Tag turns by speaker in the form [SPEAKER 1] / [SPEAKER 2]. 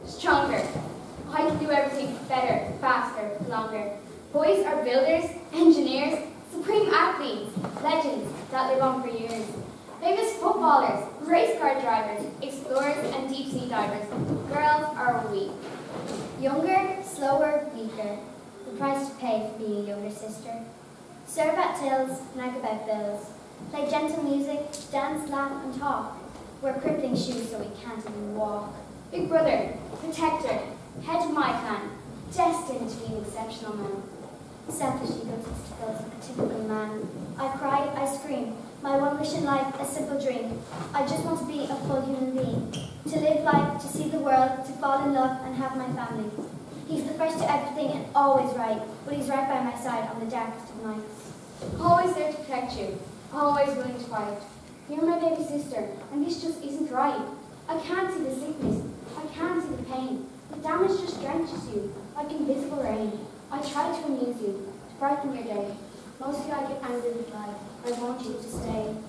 [SPEAKER 1] stronger. I can do everything better, faster, longer. Boys are builders, engineers, supreme athletes, legends that live on for years. Famous footballers, race car drivers, explorers, and deep sea divers. Girls are weak.
[SPEAKER 2] Younger, slower, weaker. The price to pay for being a younger sister. Serve at tills, nag about bills. Play gentle music, dance, laugh, and talk. Wear crippling shoes so we can't even walk.
[SPEAKER 1] Big brother, protector, head of my clan, destined to be an exceptional man.
[SPEAKER 2] Selfish egotistical, a typical man. I cry, I scream. My one wish in life, a simple dream. I just want to be a full human being. To live life, to see the world, to fall in love and have my family. He's the first to everything and always right, but he's right by my side on the darkest of nights.
[SPEAKER 1] Always there to protect you, always willing to fight. You're my baby sister, and this just isn't right. I can't see the sickness, I can't see the pain. The damage just drenches you, like invisible rain. I try to amuse you, to brighten your day. Mostly I get angry with life. I want you to stay.